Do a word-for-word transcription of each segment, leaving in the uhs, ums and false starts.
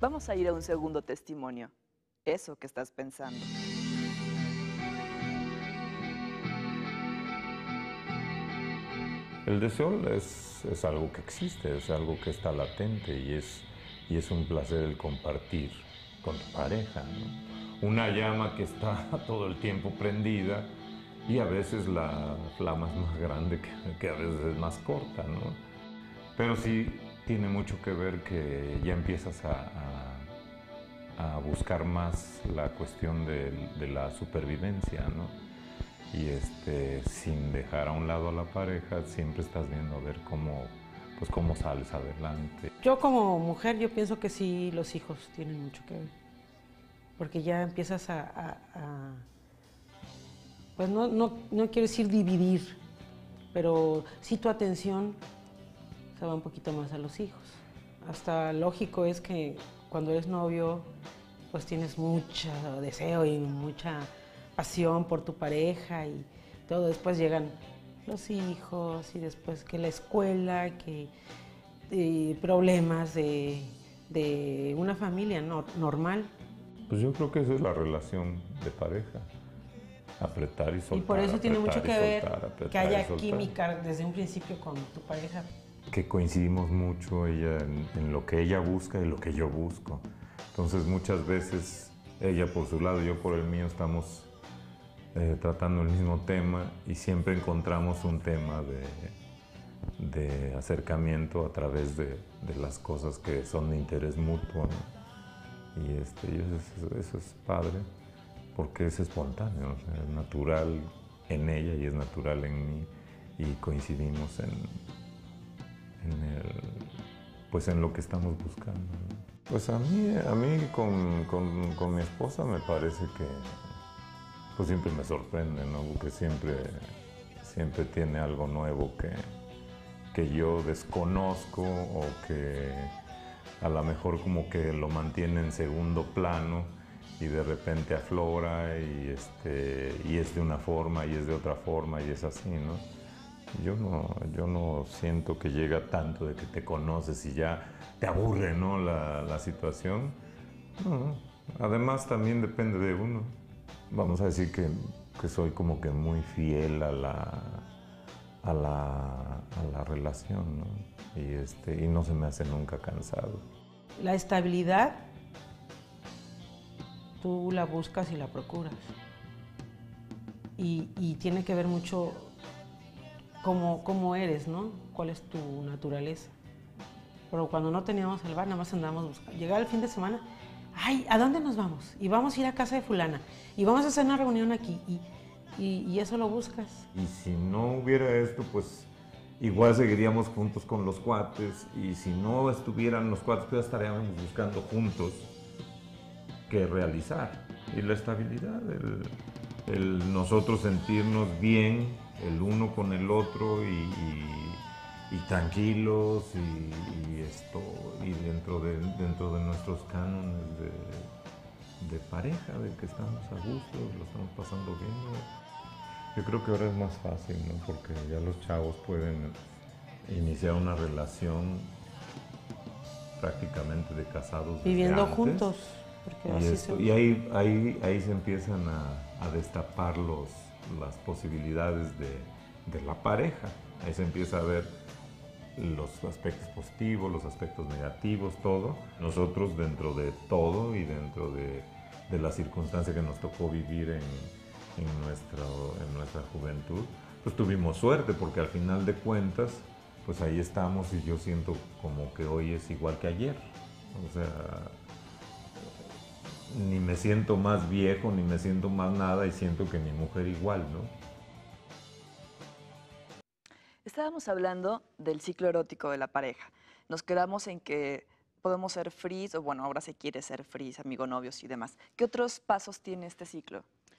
Vamos a ir a un segundo testimonio. Eso que estás pensando. El deseo es, es algo que existe, es algo que está latente y es, y es un placer el compartir con tu pareja, ¿no? Una llama que está todo el tiempo prendida y a veces la flama es más grande que, que a veces es más corta, ¿no? Pero sí tiene mucho que ver que ya empiezas a, a, a buscar más la cuestión de, de la supervivencia, ¿no? Y este, sin dejar a un lado a la pareja, siempre estás viendo a ver cómo, pues cómo sales adelante. Yo como mujer, yo pienso que sí, los hijos tienen mucho que ver, porque ya empiezas a, a, a pues no, no, no quiero decir dividir, pero sí tu atención se va un poquito más a los hijos. Hasta lógico es que cuando eres novio, pues tienes mucho deseo y mucha pasión por tu pareja y todo. Después llegan los hijos y después que la escuela, que eh, problemas de, de una familia no, normal. Pues yo creo que esa es la relación de pareja. Apretar y soltar. Y por eso tiene mucho que ver soltar, que haya química desde un principio con tu pareja. Que coincidimos mucho ella en, en lo que ella busca y lo que yo busco. Entonces muchas veces ella por su lado y yo por el mío estamos eh, tratando el mismo tema y siempre encontramos un tema de, de acercamiento a través de, de las cosas que son de interés mutuo, ¿no? Y, este, y eso, eso es padre porque es espontáneo, o sea, es natural en ella y es natural en mí y coincidimos en, en, el, pues en lo que estamos buscando, ¿no? Pues a mí, a mí con, con, con mi esposa me parece que pues siempre me sorprende, ¿no? Porque siempre, siempre tiene algo nuevo que, que yo desconozco o que a lo mejor como que lo mantiene en segundo plano y de repente aflora y, este, y es de una forma y es de otra forma y es así, ¿no? Yo no, yo no siento que llega tanto de que te conoces y ya te aburre, ¿no? la, la situación. No. Además también depende de uno. Vamos a decir que, que soy como que muy fiel a la, a la, a la relación, ¿no? Y, este, y no se me hace nunca cansado. La estabilidad tú la buscas y la procuras. Y, y tiene que ver mucho cómo, cómo eres, ¿no? Cuál es tu naturaleza. Pero cuando no teníamos el bar, nada más andábamos buscando. Llegaba el fin de semana, ay, ¿a dónde nos vamos? Y vamos a ir a casa de fulana. Y vamos a hacer una reunión aquí. Y, y, y eso lo buscas. Y si no hubiera esto, pues igual seguiríamos juntos con los cuates. Y si no estuvieran los cuates, pues estaríamos buscando juntos qué realizar. Y la estabilidad, el, el nosotros sentirnos bien el uno con el otro y, y, y tranquilos y, y esto y dentro de, dentro de nuestros cánones de, de pareja, de que estamos a gusto, lo estamos pasando bien, ¿no? Yo creo que ahora es más fácil, ¿no? Porque ya los chavos pueden iniciar una relación prácticamente de casados desde viviendo antes. juntos. Porque Y, así esto, se... y ahí, ahí, ahí se empiezan a, a destapar los, las posibilidades de, de la pareja. Ahí se empieza a ver los aspectos positivos, los aspectos negativos, todo. Nosotros dentro de todo y dentro de, de la circunstancia que nos tocó vivir en, en, nuestro, en nuestra juventud, pues tuvimos suerte porque al final de cuentas, pues ahí estamos y yo siento como que hoy es igual que ayer. O sea, ni me siento más viejo, ni me siento más nada y siento que mi mujer igual, ¿no? Estábamos hablando del ciclo erótico de la pareja. Nos quedamos en que podemos ser fris, o bueno, ahora se quiere ser fris, amigo, novios y demás. ¿Qué otros pasos tiene este ciclo?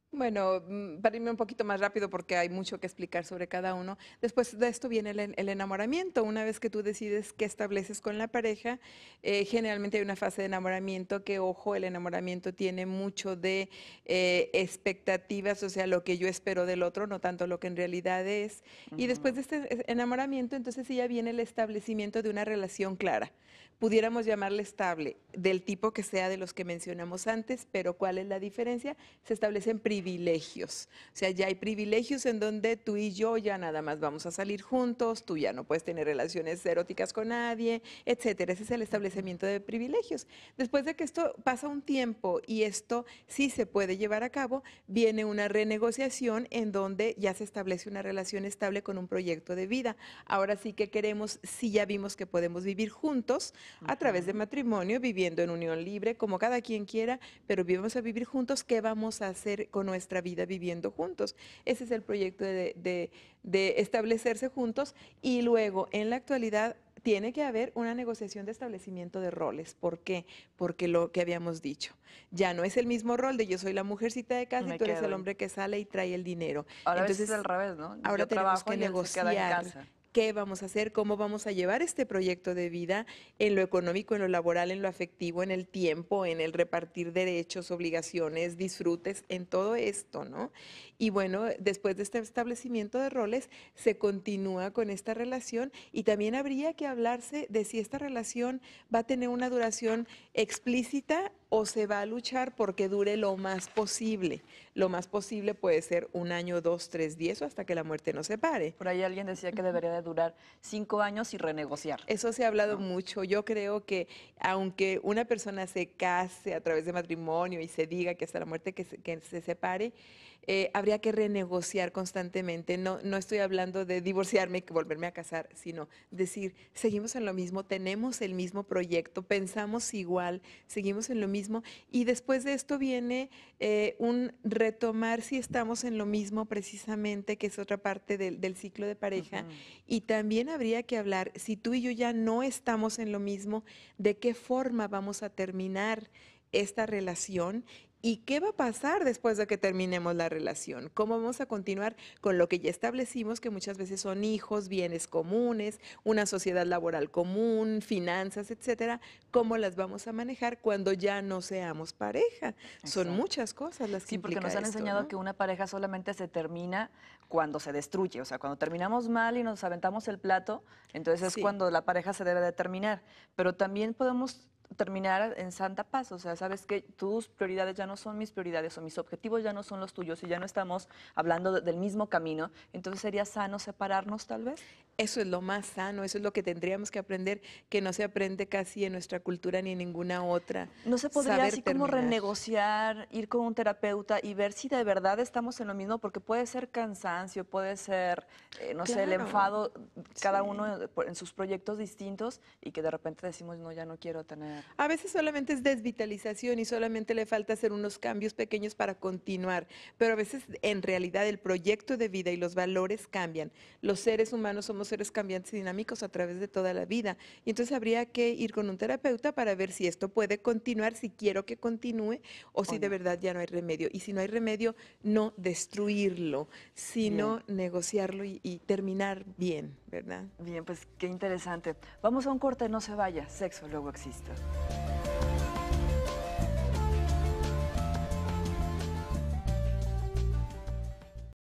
Bueno, mm, para irme un poquito más rápido porque hay mucho que explicar sobre cada uno. Después de esto viene el, en- el enamoramiento. Una vez que tú decides qué estableces con la pareja, eh, generalmente hay una fase de enamoramiento que, ojo, el enamoramiento tiene mucho de eh, expectativas, o sea, lo que yo espero del otro, no tanto lo que en realidad es. Y después Ujú. de este eh, enamoramiento, entonces sí ya viene el establecimiento de una relación clara. Pudiéramos llamarle estable, del tipo que sea de los que mencionamos antes, pero ¿cuál es la diferencia? Se establecen privilegios. O sea, ya hay privilegios en donde tú y yo ya nada más vamos a salir juntos, tú ya no puedes tener relaciones eróticas con nadie, etcétera. Ese es el establecimiento de privilegios. Después de que esto pasa un tiempo y esto sí se puede llevar a cabo, viene una renegociación en donde ya se establece una relación estable con un proyecto de vida. Ahora sí que queremos, si ya vimos que podemos vivir juntos a través de Ujú. matrimonio, viviendo en unión libre, como cada quien quiera, pero vamos a vivir juntos, ¿qué vamos a hacer con nuestra vida viviendo juntos? Ese es el proyecto de, de- de establecerse juntos y luego, en la actualidad, tiene que haber una negociación de establecimiento de roles. ¿Por qué? Porque lo que habíamos dicho, ya no es el mismo rol de yo soy la mujercita de casa y Me tú eres quedo el ahí. hombre que sale y trae el dinero. Ahora a veces es al Entonces, revés, ¿no? ahora Yo tenemos trabajo que y él se queda en negociar casa. qué vamos a hacer, cómo vamos a llevar este proyecto de vida en lo económico, en lo laboral, en lo afectivo, en el tiempo, en el repartir derechos, obligaciones, disfrutes, en todo esto, ¿no? Y bueno, después de este establecimiento de roles, se continúa con esta relación y también habría que hablarse de si esta relación va a tener una duración explícita o se va a luchar porque dure lo más posible. Lo más posible puede ser un año, dos, tres, diez o hasta que la muerte nos separe. Por ahí alguien decía que debería de durar cinco años y renegociar, Eso se ha hablado ¿no? mucho. Yo creo que aunque una persona se case a través de matrimonio y se diga que hasta la muerte que se, que se separe, eh, habría que renegociar constantemente. No, no estoy hablando de divorciarme y que volverme a casar, sino decir, seguimos en lo mismo, tenemos el mismo proyecto, pensamos igual, seguimos en lo mismo. Y después de esto viene eh, un retomar si estamos en lo mismo precisamente, que es otra parte del, del ciclo de pareja. Ujú. Y también habría que hablar, si tú y yo ya no estamos en lo mismo, de qué forma vamos a terminar esta relación y qué va a pasar después de que terminemos la relación. Cómo vamos a continuar con lo que ya establecimos, que muchas veces son hijos, bienes comunes, una sociedad laboral común, finanzas, etcétera. Cómo las vamos a manejar cuando ya no seamos pareja. Son Exacto. muchas cosas las que Sí, porque implica nos han esto, enseñado ¿no? que una pareja solamente se termina cuando se destruye, o sea, cuando terminamos mal y nos aventamos el plato, entonces es Sí. cuando la pareja se debe de terminar. Pero también podemos terminar en santa paz, o sea, sabes que tus prioridades ya no son mis prioridades o mis objetivos ya no son los tuyos y ya no estamos hablando de- del mismo camino, entonces sería sano separarnos tal vez. Eso es lo más sano, eso es lo que tendríamos que aprender, que no se aprende casi en nuestra cultura ni en ninguna otra. ¿No se podría Saber así como terminar. renegociar, ir con un terapeuta y ver si de verdad estamos en lo mismo? Porque puede ser cansancio, puede ser, eh, no sé, el Claro, enfado, cada sí. uno por- en sus proyectos distintos y que de repente decimos, no, ya no quiero tener. A veces solamente es desvitalización y solamente le falta hacer unos cambios pequeños para continuar, pero a veces en realidad el proyecto de vida y los valores cambian. Los seres humanos somos seres cambiantes y dinámicos a través de toda la vida y entonces habría que ir con un terapeuta para ver si esto puede continuar, si quiero que continúe o O si de no. verdad ya no hay remedio. Y si no hay remedio, no destruirlo, Bien, sino negociarlo y, y terminar bien, ¿verdad? bien, pues qué interesante. Vamos a un corte, no se vaya. Sexo luego existe.